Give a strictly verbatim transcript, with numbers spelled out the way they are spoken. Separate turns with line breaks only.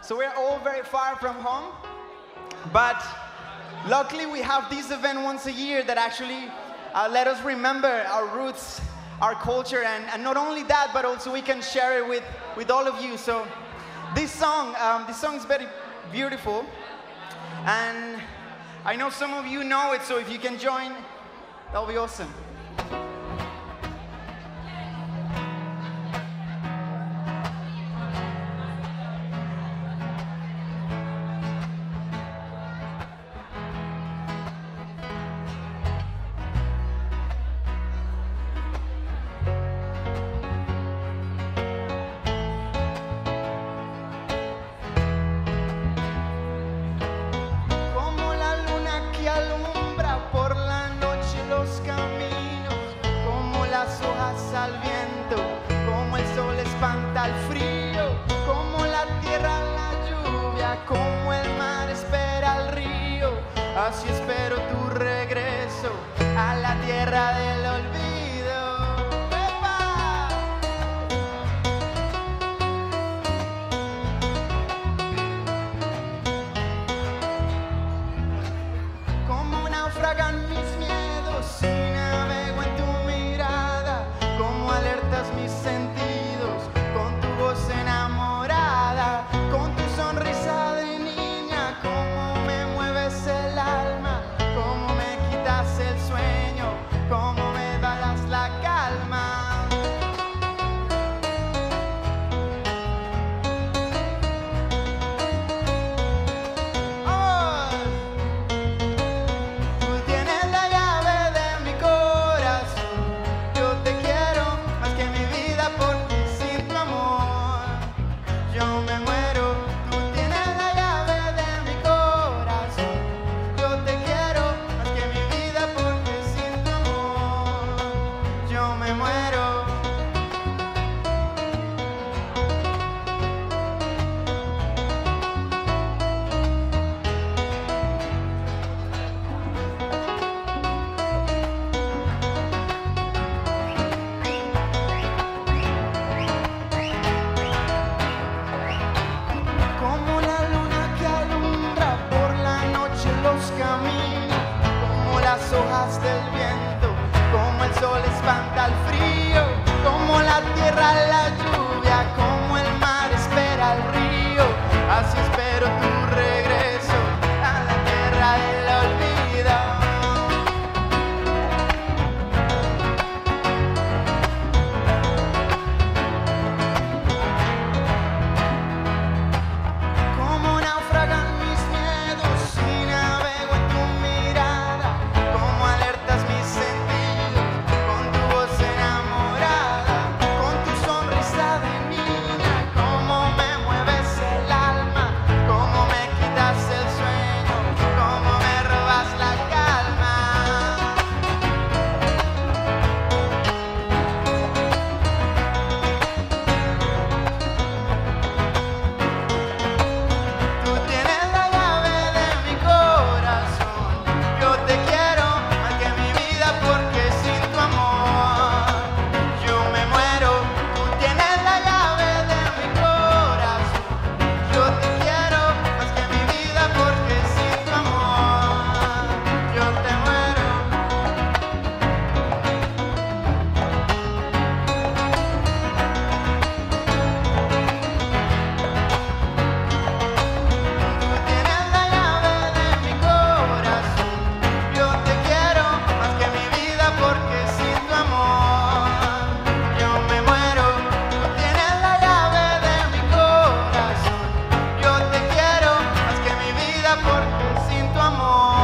So we're all very far from home, but luckily we have this event once a year that actually uh, let us remember our roots, our culture, and, and not only that, but also we can share it with, with all of you. So this song, um, this song is very beautiful, and I know some of you know it, so if you can join, that'll be awesome.
Al viento, como el sol espanta el frío, como la tierra la lluvia, como el mar espera el río, así espero tu regreso a la tierra del olvido. ¡Epa! Como naufragan mis miedos y navego en tu mirada, como alertas mis sentidos con tu voz enamorada, con tu sonrisa de niña, cómo me mueves el alma, cómo me quitas el sueño, cómo me das la calma. Oh, tú tienes la llave de mi corazón, yo te quiero más que mi vida porque sin tu amor yo me muero. Tú tienes la llave de mi corazón, yo te quiero más que mi vida porque sin tu amor yo me muero. Como la luna que alumbra por la noche los caminos, como las hojas del viento, como el sol espanta el frío, como la tierra la lluvia, como el mar espera el río, así espero tu regreso a la tierra del olvido. Como naufragan mis miedos y navego en tu mirada, como alertas mis sentidos con tu voz enamorada, con tu sonrisa de niña, cómo me mueves el alma, cómo me quitas el sueño, cómo me robas la calma. Tú tienes la llave de mi corazón, yo te quiero más que mi vida porque sin tu amor yo me muero. Tú tienes la llave de mi corazón, yo te quiero más que mi vida porque sin tu amor yo te muero. Tú tienes la llave de mi corazón, yo te quiero más que mi vida porque sin tu amor yo me muero. Tú tienes la llave de mi corazón, yo te quiero más que mi vida porque sin tu amor